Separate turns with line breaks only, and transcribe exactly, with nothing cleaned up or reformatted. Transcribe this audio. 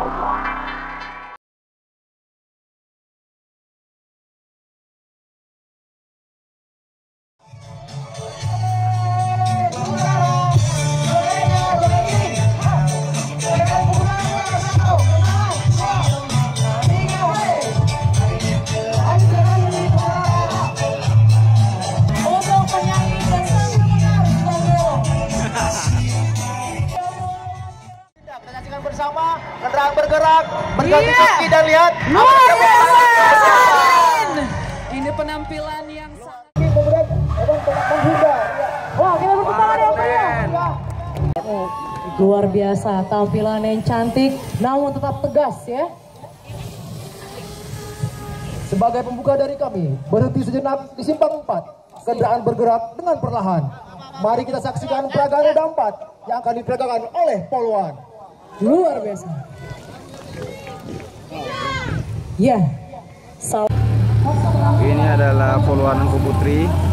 Bersama kendaraan bergerak berganti kaki dan lihat
ini penampilan yang sangat
wah kita tepuk tangan ya.
Luar biasa tampilan yang cantik namun tetap tegas ya.
Sebagai pembuka dari kami berhenti sejenak di simpang empat, kendaraan bergerak dengan perlahan. Mari kita saksikan peragaan roda empat yang akan diperagakan oleh Polwan.
Luar biasa. Ya.
Ini adalah Polwan Putri.